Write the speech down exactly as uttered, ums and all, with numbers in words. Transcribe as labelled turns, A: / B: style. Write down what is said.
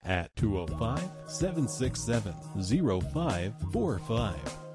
A: at two oh five, seven six seven, oh five four five.